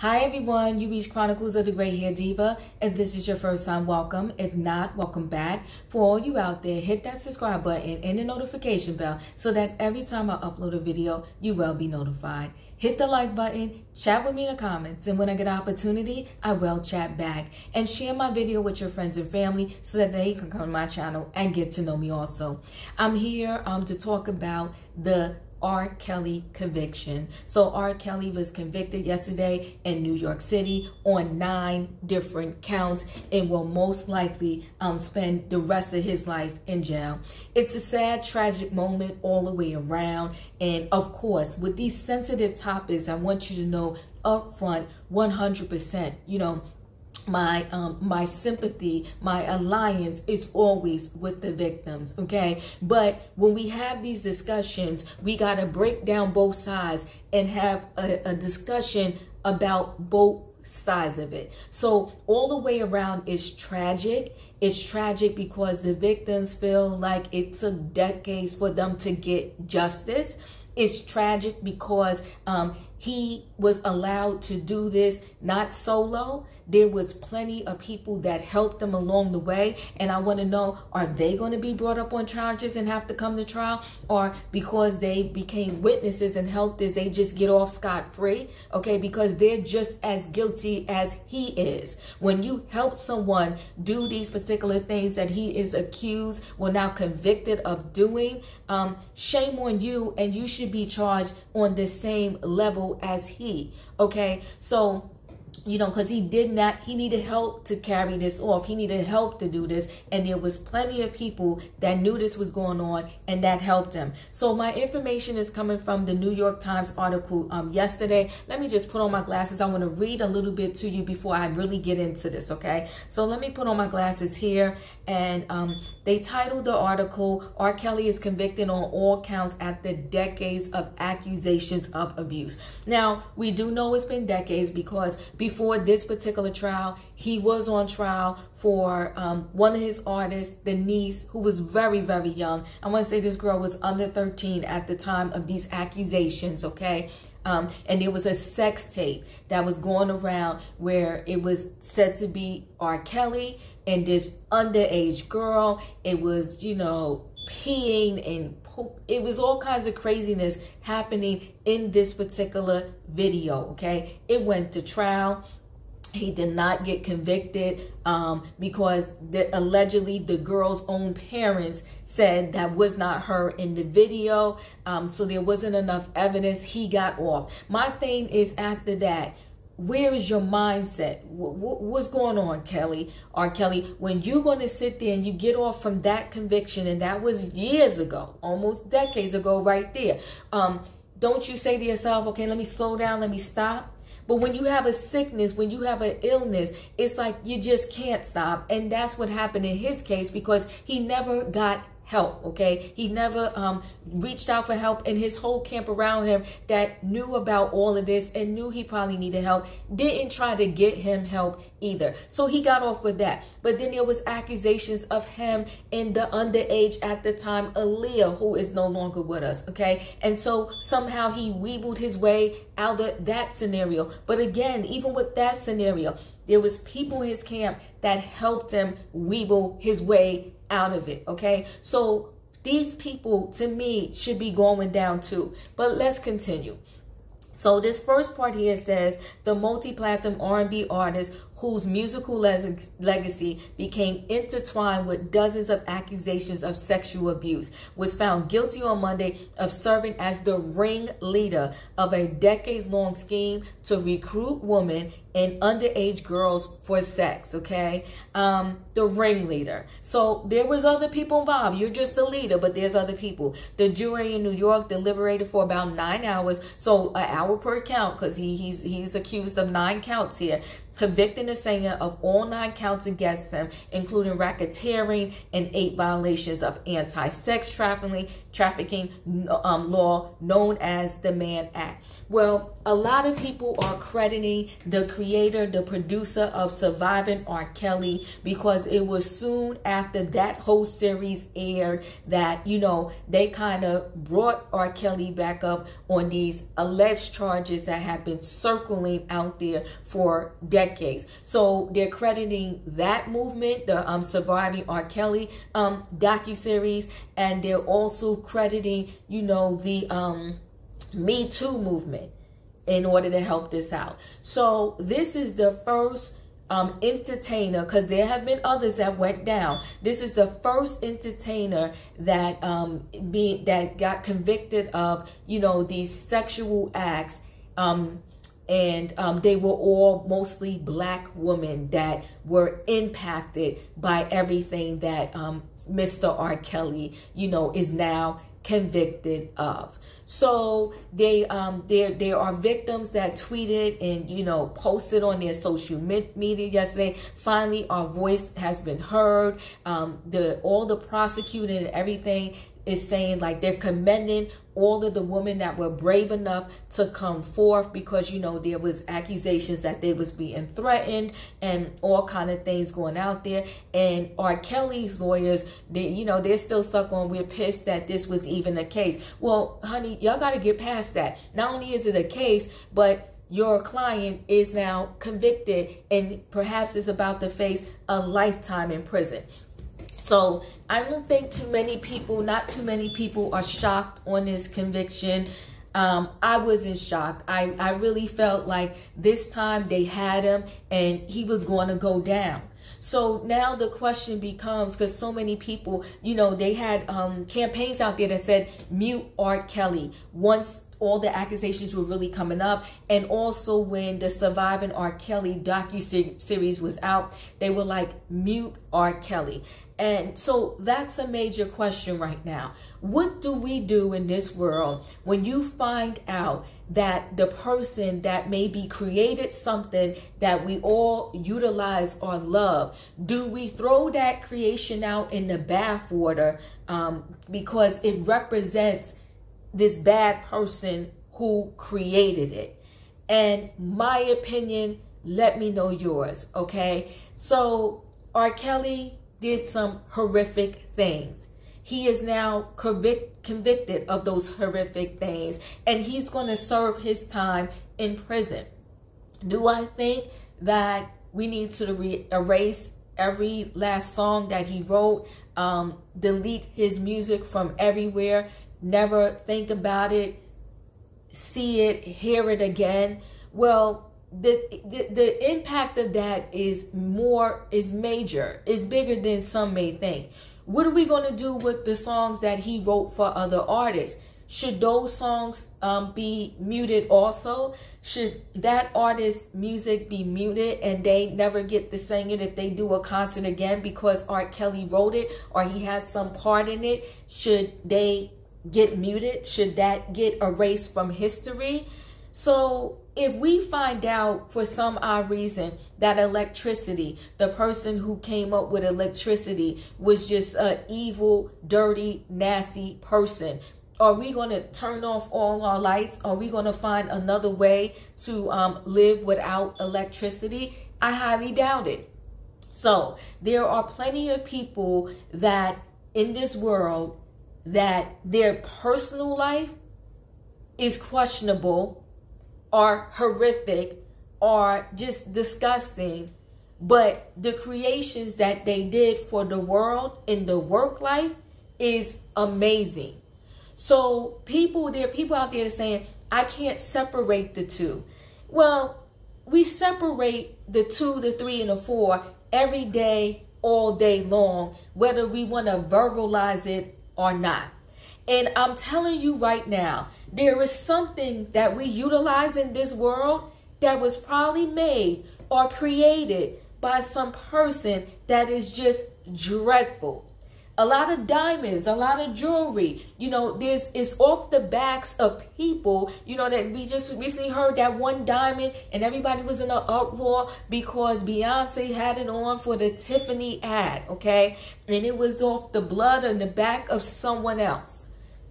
Hi everyone, you reached Chronicles of the Gray Hair Diva. If this is your first time, welcome. If not, welcome back. For all you out there, hit that subscribe button and the notification bell so that every time I upload a video, you will be notified. Hit the like button, chat with me in the comments, and when I get an opportunity, I will chat back. And share my video with your friends and family so that they can come to my channel and get to know me also. I'm here to talk about the R. Kelly conviction. So R. Kelly was convicted yesterday in New York City on 9 different counts and will most likely spend the rest of his life in jail. It's a sad, tragic moment all the way around. And of course, with these sensitive topics, I want you to know up front 100%, my sympathy, my alliance is always with the victims, okay? But when we have these discussions, we got to break down both sides and have a discussion about both sides of it. So all the way around is tragic. It's tragic because the victims feel like it took decades for them to get justice. It's tragic because he was allowed to do this not solo. There was plenty of people that helped him along the way. And I want to know, are they going to be brought up on charges and have to come to trial? Or because they became witnesses and helped this, they just get off scot-free? Okay, because they're just as guilty as he is. When you help someone do these particular things that he is accused, well, now convicted of doing, shame on you, and you should be charged on the same level as he. Okay, so because he needed help to carry this off. He needed help to do this. And there was plenty of people that knew this was going on and that helped him. So my information is coming from the New York Times article yesterday. Let me just put on my glasses. I want to read a little bit to you before I really get into this, okay? So let me put on my glasses here. And they titled the article, R. Kelly is convicted on all counts after decades of accusations of abuse. Now, we do know it's been decades because before this particular trial, he was on trial for one of his artists, the niece, who was very, very young. I want to say this girl was under 13 at the time of these accusations, okay? And there was a sex tape that was going around where it was said to be R. Kelly and this underage girl. It was, peeing and poop. It was all kinds of craziness happening in this particular video, okay? It went to trial. He did not get convicted because allegedly the girl's own parents said that was not her in the video. So there wasn't enough evidence. He got off. My thing is, after that, where is your mindset? What's going on, Kelly? R. Kelly, when you're going to sit there and you get off from that conviction, and that was years ago, almost decades ago right there, don't you say to yourself, okay, let me slow down, let me stop? But when you have a sickness, when you have an illness, it's like you just can't stop. And that's what happened in his case because he never got help, okay? He never reached out for help, and his whole camp around him that knew about all of this and knew he probably needed help didn't try to get him help either. So he got off with that. But then there was accusations of him and the underage at the time, Aaliyah, who is no longer with us, okay? And so somehow he weebled his way out of that scenario. But again, even with that scenario, there was people in his camp that helped him weeble his way out of it, okay? So these people, to me, should be going down too. But let's continue. So this first part here says, the multi-platinum R&B artist whose musical legacy became intertwined with dozens of accusations of sexual abuse was found guilty on Monday of serving as the ringleader of a decades-long scheme to recruit women and underage girls for sex, okay? The ringleader. So there was other people involved. You're just the leader, but there's other people. The jury in New York deliberated for about 9 hours, so an hour per count, because he's accused of 9 counts here, convicting the singer of all 9 counts against him, including racketeering and 8 violations of anti-sex trafficking law known as the Mann Act. Well, a lot of people are crediting the creator, the producer of Surviving R. Kelly, because it was soon after that whole series aired that, they kind of brought R. Kelly back up on these alleged charges that have been circling out there for decades. So they're crediting that movement, the Surviving R. Kelly docuseries, and they're also crediting, you know, the Me Too movement in order to help this out. So this is the first entertainer, because there have been others that went down. This is the first entertainer that that got convicted of, you know, these sexual acts, and they were all mostly black women that were impacted by everything that Mr. R. Kelly, you know, is now convicted of. So there are victims that tweeted and, you know, posted on their social media yesterday. Finally, our voice has been heard. All the prosecuting and everything is saying, like, they're commending all of the women that were brave enough to come forth, because, you know, there was accusations that they was being threatened and all kind of things going out there. And R. Kelly's lawyers, they're still stuck on, we're pissed that this was even a case. Well, honey, y'all got to get past that. Not only is it a case, but your client is now convicted and perhaps is about to face a lifetime in prison. So I don't think not too many people are shocked on this conviction. I wasn't shocked. I really felt like this time they had him and he was going to go down. So now the question becomes, because so many people, you know, they had campaigns out there that said mute R. Kelly once all the accusations were really coming up. And also when the Surviving R. Kelly docuseries was out, they were like, mute R. Kelly. And so that's a major question right now. What do we do in this world when you find out that the person that maybe created something that we all utilize or love, do we throw that creation out in the bathwater because it represents this bad person who created it? And my opinion, let me know yours, okay? So R. Kelly did some horrific things. He is now convicted of those horrific things, and he's going to serve his time in prison. Do I think that we need to erase every last song that he wrote, delete his music from everywhere, never think about it, see it, hear it again? Well, the impact of that is major, is bigger than some may think. What are we going to do with the songs that he wrote for other artists? Should those songs be muted also? Should that artist's music be muted and they never get to sing it if they do a concert again because R. Kelly wrote it or he has some part in it? Should they get muted? Should that get erased from history? So if we find out for some odd reason that electricity, the person who came up with electricity, was just an evil, dirty, nasty person, are we going to turn off all our lights? Are we going to find another way to live without electricity? I highly doubt it. So there are plenty of people that in this world that their personal life is questionable, are horrific, are just disgusting, but the creations that they did for the world in the work life is amazing. So there are people out there saying, I can't separate the two. Well, we separate the 2, the 3, and the 4 every day, all day long, whether we want to verbalize it or not. And I'm telling you right now, there is something that we utilize in this world that was probably made or created by some person that is just dreadful. A lot of diamonds, a lot of jewelry, it's off the backs of people, that we just recently heard that one diamond and everybody was in an uproar because Beyonce had it on for the Tiffany ad, okay? And it was off the blood on the back of someone else.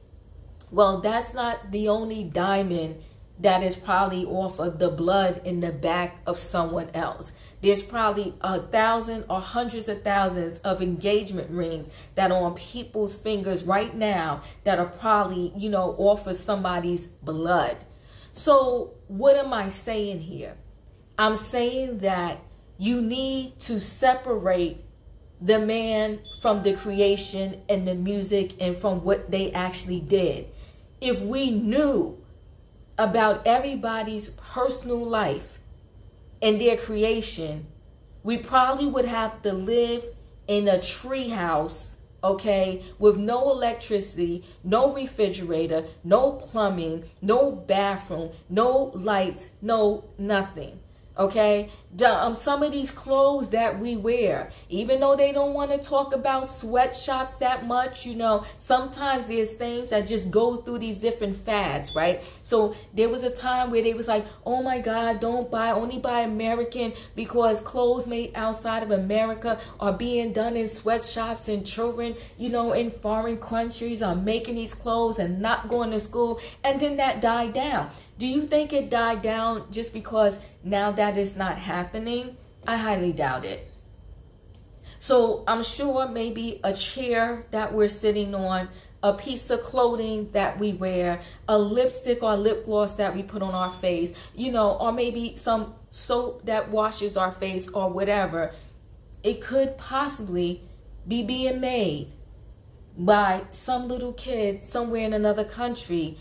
Well, that's not the only diamond that is probably off of the blood in the back of someone else. There's probably 1,000 or hundreds of thousands of engagement rings that are on people's fingers right now that are probably, off of somebody's blood. So what am I saying here? I'm saying that you need to separate the man from the creation and the music and from what they actually did. If we knew about everybody's personal life and their creation, we probably would have to live in a tree house, okay, with no electricity, no refrigerator, no plumbing, no bathroom, no lights, no nothing. Okay, some of these clothes that we wear, even though they don't want to talk about sweatshops that much, you know, sometimes there's things that just go through these different fads, right? So there was a time where they was like, oh my God, only buy American, because clothes made outside of America are being done in sweatshops, and children, you know, in foreign countries are making these clothes and not going to school. And then that died down. Do you think it died down just because now that is not happening? I highly doubt it. So I'm sure maybe a chair that we're sitting on, a piece of clothing that we wear, a lipstick or lip gloss that we put on our face, you know, or maybe some soap that washes our face or whatever, it could possibly be being made by some little kid somewhere in another country.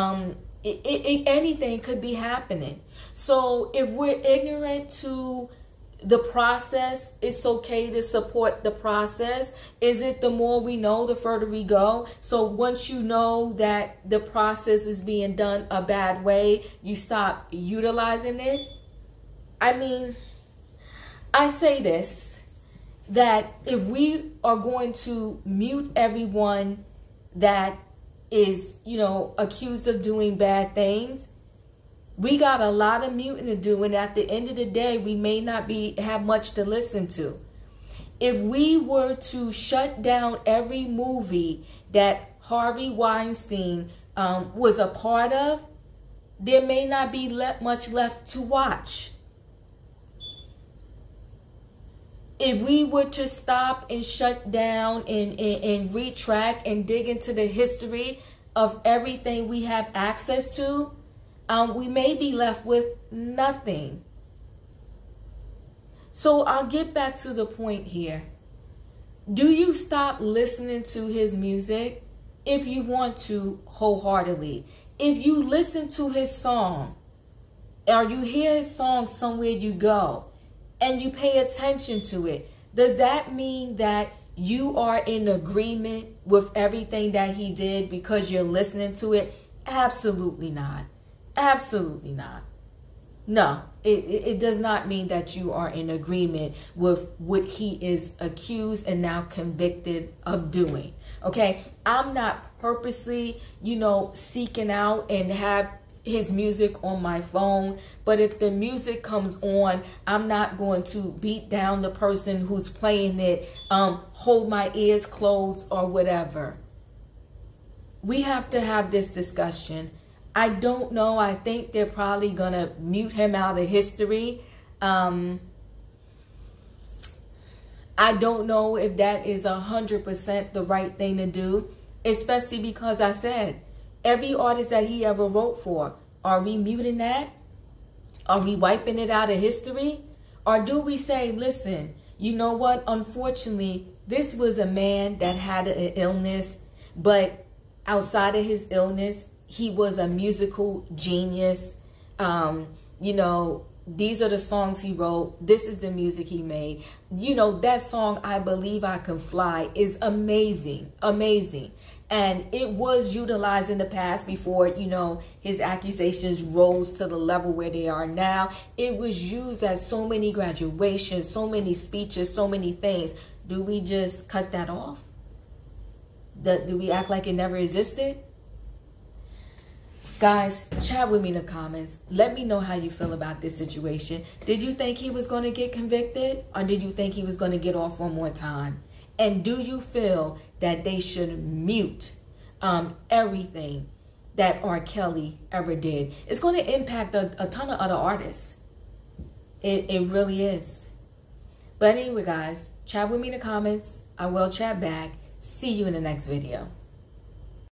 Anything could be happening. So if we're ignorant to the process, it's okay to support the process. Is it the more we know, the further we go? So once you know that the process is being done a bad way, you stop utilizing it. I mean, I say this, that if we are going to mute everyone that is, you know, accused of doing bad things, we got a lot of muting to do, and at the end of the day, we may not have much to listen to. If we were to shut down every movie that Harvey Weinstein was a part of, there may not be much left to watch. If we were to stop and shut down and retract and dig into the history of everything we have access to, we may be left with nothing. So I'll get back to the point here. Do you stop listening to his music if you want to wholeheartedly? If you listen to his song, or you hear his song somewhere you go, and you pay attention to it, does that mean that you are in agreement with everything that he did because you're listening to it? Absolutely not. Absolutely not. No, it does not mean that you are in agreement with what he is accused and now convicted of doing. Okay, I'm not purposely, you know, seeking out and have his music on my phone, but if the music comes on, I'm not going to beat down the person who's playing it, hold my ears closed or whatever. We have to have this discussion. I don't know. I think they're probably gonna mute him out of history. I don't know if that is 100% the right thing to do, especially because I said, every artist that he ever wrote for, are we muting that? Are we wiping it out of history? Or do we say, listen, you know what? Unfortunately, this was a man that had an illness, but outside of his illness, he was a musical genius. You know, these are the songs he wrote. This is the music he made. You know, that song, I Believe I Can Fly, is amazing, amazing. And it was utilized in the past before, you know, his accusations rose to the level where they are now. It was used at so many graduations, so many speeches, so many things. Do we just cut that off? Do we act like it never existed? Guys, chat with me in the comments. Let me know how you feel about this situation. Did you think he was going to get convicted, or did you think he was going to get off one more time? And do you feel that they should mute everything that R. Kelly ever did? It's going to impact a ton of other artists. It really is. But anyway, guys, chat with me in the comments. I will chat back. See you in the next video.